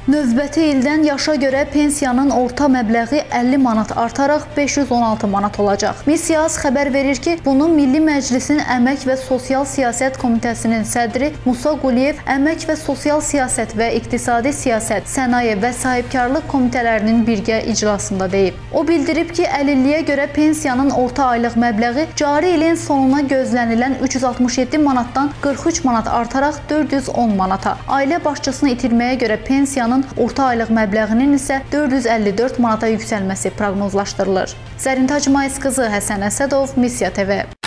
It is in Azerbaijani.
Növbəti ildən yaşa görə pensiyanın orta məbləği 50 manat artaraq 516 manat olacaq. Misyas xəbər verir ki, bunu Milli Məclisin Əmək və Sosial Siyasət Komitəsinin sədri Musa Quliyev Əmək və Sosial Siyasət və İqtisadi Siyasət, Sənaye və Sahibkarlıq komitələrinin birgə iclasında deyib. O bildirib ki, əlilliyə görə pensiyanın orta aylıq məbləği cari ilin sonuna gözlənilən 367 manatdan 43 manat artaraq 410 manata, ailə başçısını itirməyə görə pensiyanın orta aylıq məbləğinin isə 454 manata yüksəlməsi proqnozlaşdırılır. Zərin Tacmayız qızı Həsən Əsədov, Missiya TV.